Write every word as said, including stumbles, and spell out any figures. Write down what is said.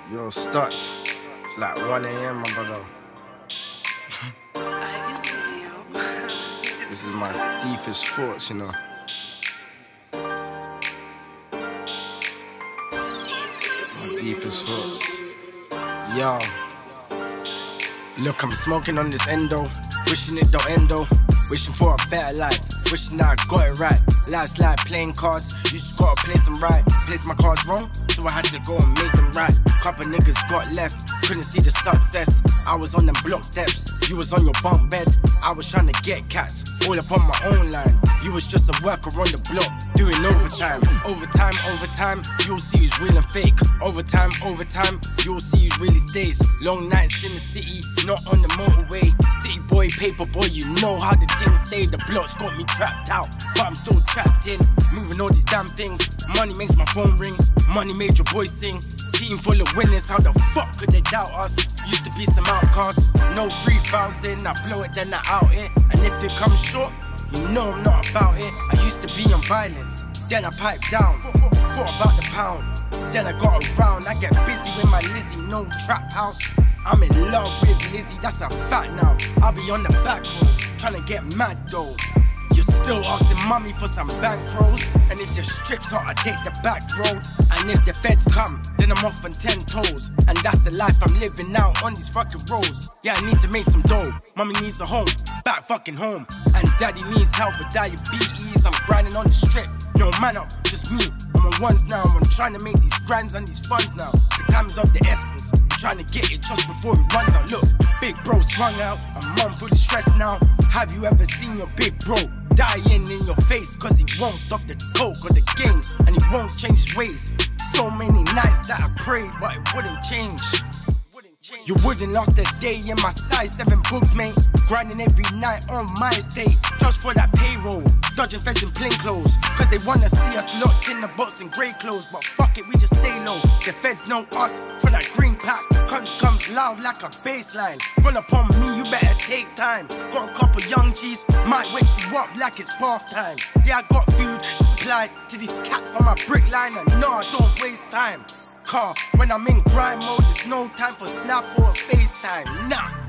Yo, Stutz. It's like one A M, my brother. This is my deepest thoughts, you know. My deepest thoughts. Yo. Look, I'm smoking on this endo. Wishing it don't end though. Wishing for a better life. Wishing that I got it right. Life's like playing cards. You just gotta place them right. Place my cards wrong, so I had to go and make them right. Couple niggas got left, couldn't see the success. I was on them block steps, you was on your bunk bed. I was trying to get cats, all up on my own line. You was just a worker on the block, doing overtime. Overtime, overtime, you'll see who's real and fake. Overtime, overtime, you'll see who's really stays. Long nights in the city, not on the motorway. City boy, paper boy, you know how the things stay. The block's got me trapped out, but I'm so trapped in. Moving all these damn things. Money makes my phone ring, money made your boy sing. Team full of winners, how the fuck could they doubt us? Used to be some outcasts, no three thousand, I blow it then I out it. And if it comes short, you know I'm not about it. I used to be on violence, then I piped down. Thought about the pound, then I got around. I get busy with my Lizzie, no trap house. I'm in love with Lizzie, that's a fact now. I'll be on the back roads, trying to get mad though. You're still asking mommy for some bankrolls. And if your strip's hot, I take the back road. And if the feds come, then I'm off on ten toes. And that's the life I'm living now on these fucking roads. Yeah, I need to make some dough. Mommy needs a home, back fucking home. And daddy needs help with diabetes. I'm grinding on the strip, no man up, just me. I'm on ones now, I'm trying to make these grands and these funds now. The time's of the essence, I'm trying to get it just before it runs out. Look, big bro swung out, I'm mum fully stressed now. Have you ever seen your big bro dying in your face? Cause he won't stop the coke or the games, and he won't change his ways. So many nights that I prayed, but it wouldn't change. You wouldn't lost a day in my size seven books, mate. Grinding every night on my estate, just for that payroll. Dodging feds in plain clothes, cause they wanna see us locked in the box in grey clothes. But fuck it, we just stay low. The feds know us for that green pack. Cunts comes loud like a baseline. Run upon me, you better take time. Got a couple young G's, might wake you up like it's bath time. Yeah, I got food supplied to these cats on my brick line, and no, I don't waste time. Car, when I'm in grind mode, there's no time for Snap or FaceTime, nah.